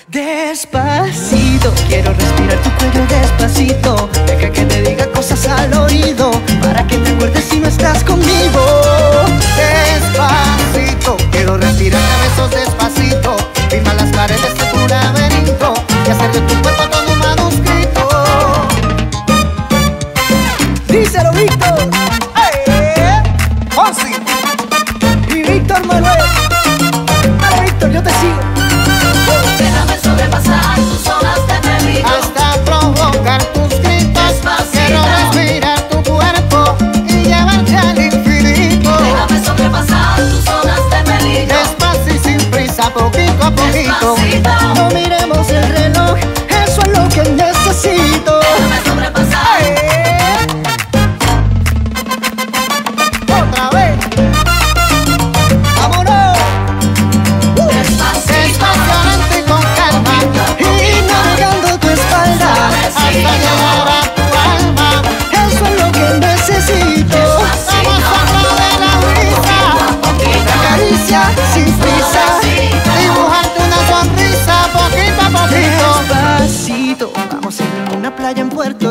Despacito, quiero respirar tu cuello despacito. Deja que te diga cosas al oído, para que te acuerdes si no estás conmigo. Despacito, quiero respirarte a besos despacito. Firma las paredes de tu laberinto y hacer de tu cuerpo todo un manuscrito. Díselo, Víctor. Fonsi Y Víctor Manuel. Dale, Víctor, yo te sigo. Déjame sobrepasar tus olas de peligro. hasta provocar tus gritos. Despacito. Quiero respirar tu cuerpo y llevarte al infinito. Déjame sobrepasar tus olas de peligro. Despacio y sin prisa, poquito a poquito. Despacito. No miremos el reloj, eso es lo que necesito. Déjame sobrepasar. Otra vez. ¡Vámonos! Despacito. Despacito y con calma. Y navegando tu espalda, Hasta llegar a tu alma. eso es lo que necesito. Vamos a hablar de la brisa. Caricia sin prisa, Dibujarte una sonrisa poquito a poquito. despacito. Vamos a ir a una playa en Puerto